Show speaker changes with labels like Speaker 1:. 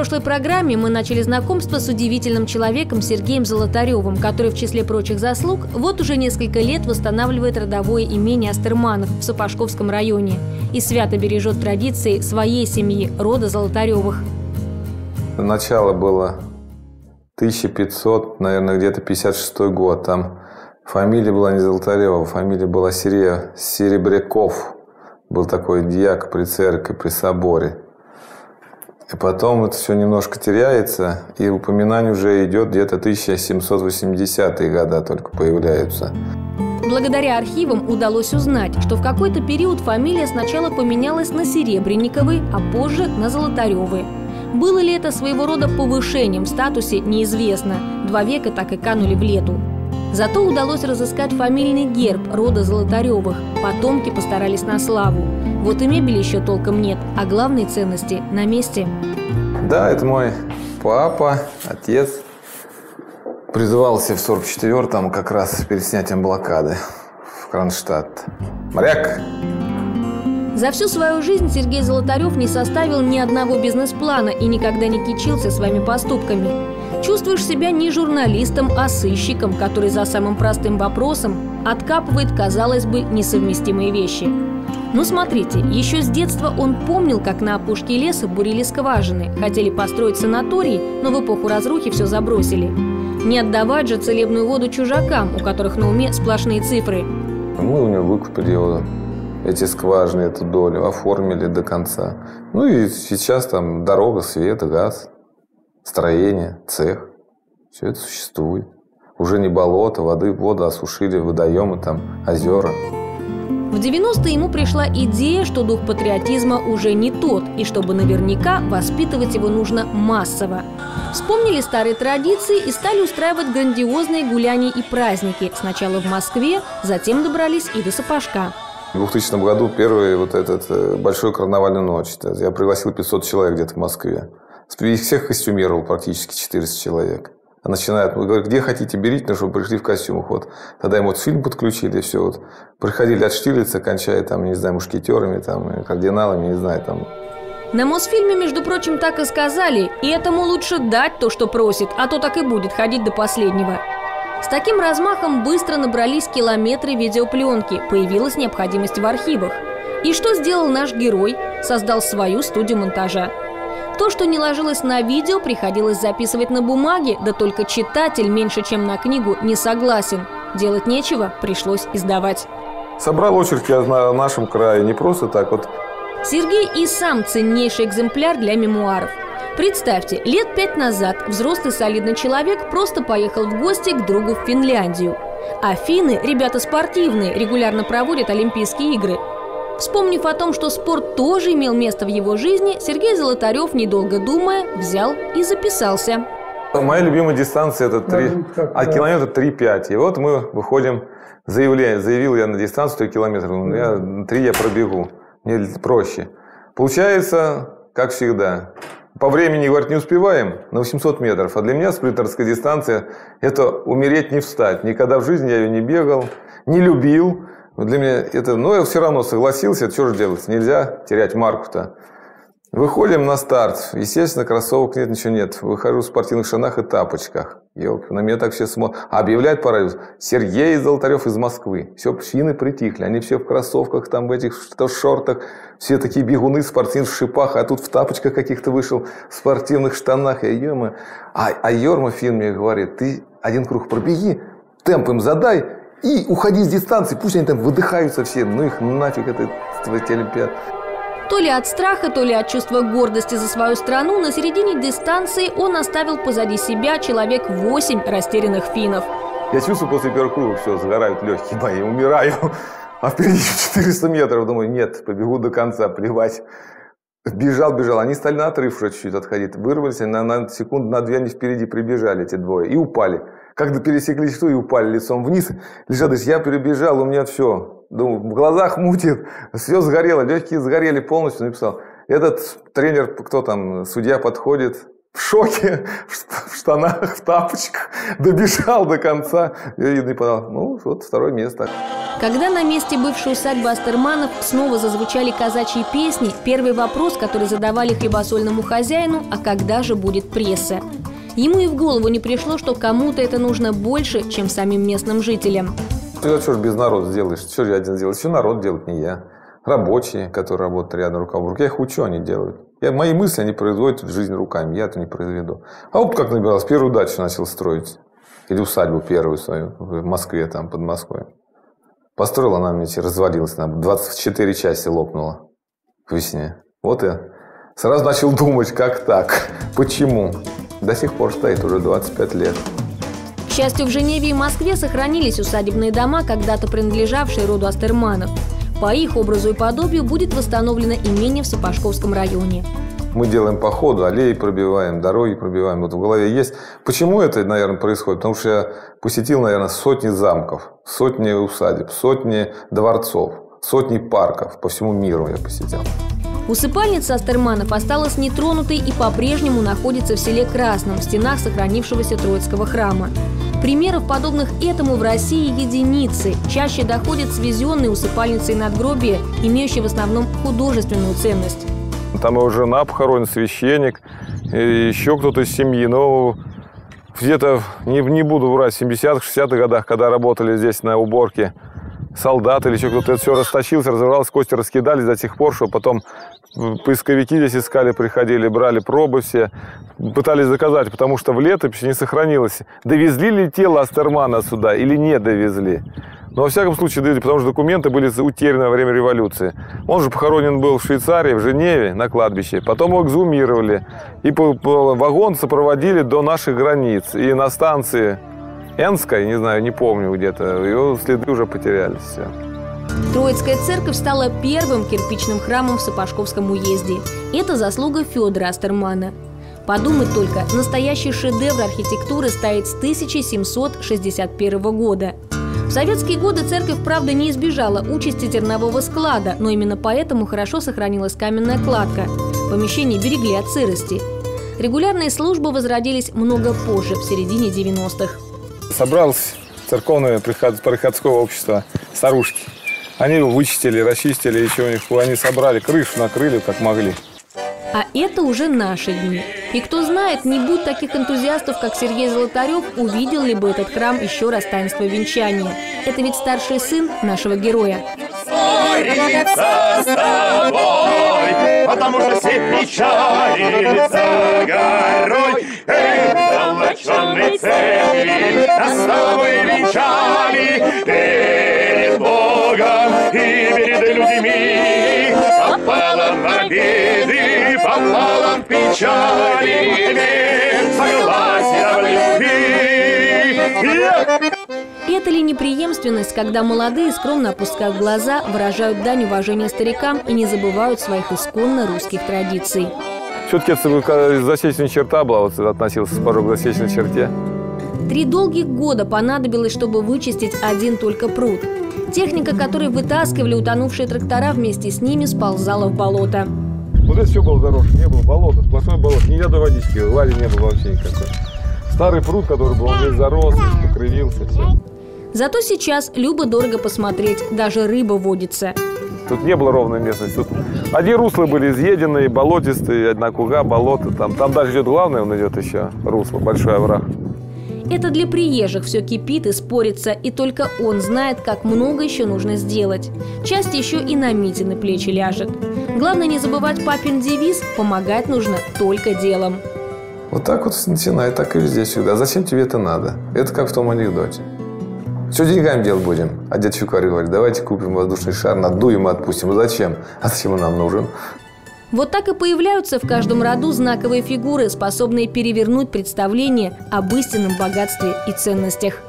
Speaker 1: прошлой программе мы начали знакомство с удивительным человеком Сергеем Золотаревым, который в числе прочих заслуг вот уже несколько лет восстанавливает родовое имение Астерманов в Сапожковском районе и свято бережет традиции своей семьи, рода Золотаревых.
Speaker 2: Начало было 1500, наверное, где-то 56 год. Там фамилия была не Золотарева, фамилия была Серебряков. Был такой дьяк при церкви, при соборе. И потом это все немножко теряется, и упоминание уже идет где-то 1780-е годы только появляются.
Speaker 1: Благодаря архивам удалось узнать, что в какой-то период фамилия сначала поменялась на Серебренниковы, а позже на Золотаревы. Было ли это своего рода повышением в статусе, неизвестно. 2 века так и канули в лету. Зато удалось разыскать фамильный герб рода Золотаревых. Потомки постарались на славу. Вот и мебели еще толком нет, а главные ценности на месте.
Speaker 2: Да, это мой папа, отец. Призывался в 44-м как раз перед снятием блокады в Кронштадт. Моряк!
Speaker 1: За всю свою жизнь Сергей Золотарев не составил ни одного бизнес-плана и никогда не кичился своими поступками. Чувствуешь себя не журналистом, а сыщиком, который за самым простым вопросом откапывает, казалось бы, несовместимые вещи. Ну смотрите, еще с детства он помнил, как на опушке леса бурили скважины, хотели построить санаторий, но в эпоху разрухи все забросили. Не отдавать же целебную воду чужакам, у которых на уме сплошные цифры.
Speaker 2: Мы у него выкупили его, эти скважины, эту долю, оформили до конца. Ну и сейчас там дорога, свет, газ, строение, цех. Все это существует. Уже не болото, воду осушили, водоемы, там, озера.
Speaker 1: В 90-е ему пришла идея, что дух патриотизма уже не тот, и чтобы наверняка воспитывать его нужно массово. Вспомнили старые традиции и стали устраивать грандиозные гуляния и праздники. Сначала в Москве, затем добрались и до Сапожка.
Speaker 2: В 2000 году первый большой карнавальную ночь. Я пригласил 500 человек где-то в Москве. Их всех костюмировал практически 400 человек. Начинают, говорят, где хотите, берите, чтобы пришли в костюмах. Вот. Тогда им фильм подключили, и все. Вот. Приходили от Штирлица, кончая, там, не знаю, мушкетерами, там, кардиналами, не знаю, там.
Speaker 1: На Мосфильме, между прочим, так и сказали, и этому лучше дать то, что просит, а то так и будет ходить до последнего. С таким размахом быстро набрались километры видеопленки, появилась необходимость в архивах. И что сделал наш герой? Создал свою студию монтажа. То, что не ложилось на видео, приходилось записывать на бумаге, да только читатель меньше, чем на книгу, не согласен. Делать нечего, пришлось издавать.
Speaker 2: Собрал очередь я на нашем крае, не просто так вот.
Speaker 1: Сергей и сам ценнейший экземпляр для мемуаров. Представьте, лет 5 назад взрослый солидный человек просто поехал в гости к другу в Финляндию. А финны – ребята спортивные, регулярно проводят Олимпийские игры. Вспомнив о том, что спорт тоже имел место в его жизни, Сергей Золотарев, недолго думая, взял и записался.
Speaker 2: Моя любимая дистанция – это километра 3-5. И вот мы выходим, заявил я на дистанцию 3 километра, 3 я пробегу, мне проще. Получается, как всегда, по времени, говорит, не успеваем на 800 метров. А для меня спринтерская дистанция – это умереть, не встать. Никогда в жизни я ее не бегал, не любил. Для меня это, но я все равно согласился, что же делать, нельзя терять марку-то. Выходим на старт, естественно, кроссовок нет, ничего нет. Выхожу в спортивных штанах и тапочках. Елки, на меня так все смотрят. А объявляют по радио: Сергей Золотарев из Москвы. Все, финны притихли, они все в кроссовках, там в этих шортах. Все такие бегуны, спортивных в шипах, а тут в тапочках каких-то вышел, в спортивных штанах. А Йорма фин мне говорит: ты 1 круг пробеги, темп им задай. И уходи с дистанции, пусть они там выдыхаются все, ну их нафиг эти олимпиады.
Speaker 1: То ли от страха, то ли от чувства гордости за свою страну, на середине дистанции он оставил позади себя человек 8 растерянных финнов.
Speaker 2: Я чувствую, после первого круга все, загорают легкие мои, умираю. А впереди 400 метров, думаю, нет, побегу до конца, плевать. Бежал, они стали на отрыв уже чуть-чуть отходить, вырвались, на секунду, на 2 они впереди прибежали, эти двое, и упали. Когда пересеклись и упали лицом вниз, лежат, я перебежал, у меня все, думаю, в глазах мутит, все сгорело, легкие сгорели полностью, написал. Этот тренер, кто там, судья подходит, в шоке, в штанах, в тапочках, добежал до конца и подал. Ну, вот второе место.
Speaker 1: Когда на месте бывшей усадьбы Астерманов снова зазвучали казачьи песни, первый вопрос, который задавали хлебосольному хозяину, а когда же будет пресса? Ему и в голову не пришло, что кому-то это нужно больше, чем самим местным жителям.
Speaker 2: Ты что ж без народа сделаешь? Что же я один делаю? Все народ делает, не я. Рабочие, которые работают рядом рука в руке, я их учу, они делают. Мои мысли они производят в жизни руками, я это не произведу. А вот как набирался, первую дачу начал строить. Или усадьбу первую свою в Москве, там, под Москвой. Построил она мне, развалилась, на 24 части лопнула к весне. Вот я сразу начал думать, как так, почему. До сих пор стоит уже 25 лет.
Speaker 1: К счастью, в Женеве и Москве сохранились усадебные дома, когда-то принадлежавшие роду Астерманов. По их образу и подобию будет восстановлено имение в Сапожковском районе.
Speaker 2: Мы делаем по ходу, аллеи пробиваем, дороги пробиваем. Вот в голове есть. Почему это, наверное, происходит? Потому что я посетил, наверное, сотни замков, сотни усадеб, сотни дворцов, сотни парков по всему миру я посетил.
Speaker 1: Усыпальница Астерманов осталась нетронутой и по-прежнему находится в селе Красном, в стенах сохранившегося Троицкого храма. Примеров, подобных этому, в России единицы. Чаще доходят свезенные усыпальницы и надгробия, имеющие в основном художественную ценность.
Speaker 2: Там его жена похоронена, священник, и еще кто-то из семьи. Но где-то, не буду врать, в 70-х, 60-х годах, когда работали здесь на уборке солдаты или еще кто-то, это все растащилось, разорвалось, кости раскидались до тех пор, что потом поисковики здесь искали, приходили, брали пробы все, пытались доказать, потому что в летописи не сохранилось, довезли ли тело Астермана сюда или не довезли. Но во всяком случае довезли, потому что документы были утеряны во время революции. Он же похоронен был в Швейцарии, в Женеве, на кладбище. Потом его эксгумировали и вагон сопроводили до наших границ. И на станции Энской, не знаю, не помню где-то, его следы уже потерялись. Все.
Speaker 1: Троицкая церковь стала первым кирпичным храмом в Сапожковском уезде. Это заслуга Федора Астермана. Подумать только, настоящий шедевр архитектуры стоит с 1761 года. В советские годы церковь, правда, не избежала участи зернового склада, но именно поэтому хорошо сохранилась каменная кладка. Помещения берегли от сырости. Регулярные службы возродились много позже, в середине 90-х.
Speaker 2: Собралось церковное приходское общество, старушки. Они его вычистили, расчистили, еще у них они собрали крышу, накрыли как могли.
Speaker 1: А это уже наши дни. И кто знает, не будь таких энтузиастов, как Сергей Золотарев, увидел ли бы этот храм еще раз таинство венчания. Это ведь старший сын нашего героя.
Speaker 3: Ссориться с тобой, потому что все печали за горой. Золоченой церкви нас с тобой венчали перед Богом и перед людьми. Пополам обиды, пополам печали, согласия в любви.
Speaker 1: Это ли непреемственность, когда молодые скромно опускают глаза, выражают дань уважения старикам и не забывают своих исконно русских традиций?
Speaker 2: Все-таки это засечная черта была, вот относился Сапожок к засечной черте.
Speaker 1: 3 долгих года понадобилось, чтобы вычистить один только пруд. Техника, которой вытаскивали утонувшие трактора, вместе с ними сползала в болото.
Speaker 2: Вот это все было заросшее, не было болота, сплошное болото, ни одной водички, лади не было вообще никакой. Старый пруд, который был, он весь зарос, весь покрывился, все.
Speaker 1: Зато сейчас любо-дорого посмотреть, даже рыба водится.
Speaker 2: Тут не было ровной местности. Тут одни русла были изъеденные, болотистые, одна куга, болото. Там дальше идет главное, он идет еще русло, большой овраг.
Speaker 1: Это для приезжих все кипит и спорится, и только он знает, как много еще нужно сделать. Часть еще и на Митины плечи ляжет. Главное не забывать папин девиз «помогать нужно только делом».
Speaker 2: Вот так вот начинает, так и везде всегда. Зачем тебе это надо? Это как в том анекдоте. Все деньгами делать будем. А дед Щукарь говорит, давайте купим воздушный шар, надуем и отпустим. Зачем? А зачем он нам нужен?
Speaker 1: Вот так и появляются в каждом роду знаковые фигуры, способные перевернуть представление об истинном богатстве и ценностях.